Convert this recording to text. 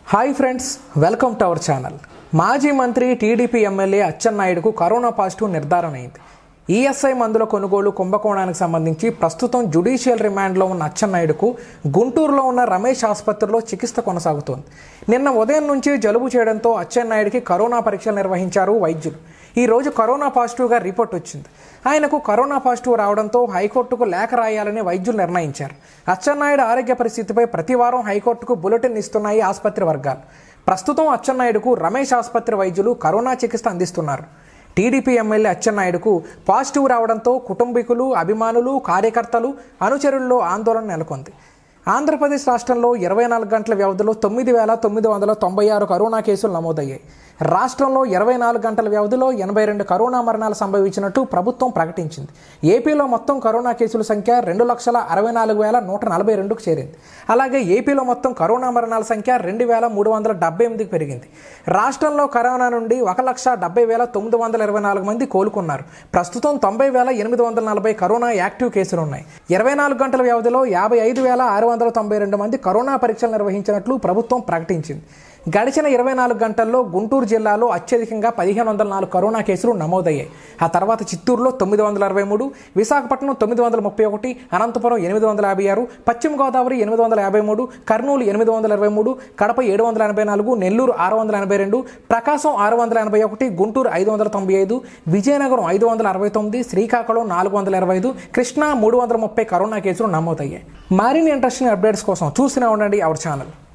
Hi friends, welcome to our channel. మాజీ మంత్రి TDP MLA అచ్చెన్నాయుడుకు కరోనా పాజిటివ్ నిర్ధారణ అయింది. ఈఎస్ఐ మందుల కొనుగోలు కుంభకోణానికి సంబంధించి ప్రస్తుతం జ్యుడిషియల్ రిమాండ్లో ఉన్న అచ్చెన్నాయుడుకు గుంటూరులో ఉన్న రమేష్ ఆసుపత్రిలో చికిత్స కొనసాగుతోంది. నిన్న ఉదయం నుంచి జలుబు చేయడంతో అచ్చెన్నాయుడికి కరోనా పరీక్షలు నిర్వహించారు వైద్యులు. ఈ రోజు కరోనా పాజిటివ్గా రిపోర్ట్ వచ్చింది. ఆయనకు కరోనా పాజిటివ్ రావడంతో హైకోర్టుకు లేఖ రాయాలని వైద్యులు నిర్ణయించారు. అచ్చెన్నాయుడు ఆరోగ్య పరిస్థితిపై ప్రతివారం హైకోర్టుకు బులెటిన్ ఇస్తున్నాయి ఆసుపత్రి వర్గాలు. ప్రస్తుతం అచ్చెన్నాయుడుకు రమేష్ ఆసుపత్రి వైద్యులు కరోనా చికిత్స అందిస్తున్నారు. టీడీపీ ఎమ్మెల్యే అచ్చెన్నాయుడుకు పాజిటివ్ రావడంతో కుటుంబీకులు, అభిమానులు, కార్యకర్తలు, అనుచరుల్లో ఆందోళన నెలకొంది. ఆంధ్రప్రదేశ్ రాష్ట్రంలో 24 గంటల వ్యవధిలో 9,996 కరోనా కేసులు నమోదయ్యాయి. రాష్ట్రంలో 24 గంటల వ్యవధిలో 82 కరోనా మరణాలు సంభవించినట్టు ప్రభుత్వం ప్రకటించింది. ఏపీలో మొత్తం కరోనా కేసుల సంఖ్య 2,64,142కు చేరింది. అలాగే ఏపీలో మొత్తం కరోనా మరణాల సంఖ్య 2,378కి పెరిగింది. రాష్ట్రంలో కరోనా నుండి 1,70,924 మంది కోలుకున్నారు. ప్రస్తుతం 90,840 కరోనా యాక్టివ్ కేసులు ఉన్నాయి. 24 గంటల వ్యవధిలో 55,692 మంది కరోనా పరీక్షలు నిర్వహించినట్లు ప్రభుత్వం ప్రకటించింది. గడిచిన 24 గంటల్లో గుంటూరు జిల్లాలో అత్యధికంగా 1,504 కరోనా కేసులు నమోదయ్యాయి. ఆ తర్వాత చిత్తూరులో 923, విశాఖపట్నం 931, అనంతపురం 856, పశ్చిమ గోదావరి 853, కర్నూలు 823, కడప 784, నెల్లూరు 682, ప్రకాశం 681, గుంటూరు 595, విజయనగరం 569, శ్రీకాకుళం 425, కృష్ణా 330 కరోనా కేసులు నమోదయ్యాయి. మరిన్ని ఇంట్రెస్టింగ్ అప్డేట్స్ కోసం చూస్తూనే ఉండండి అవర్ ఛానల్.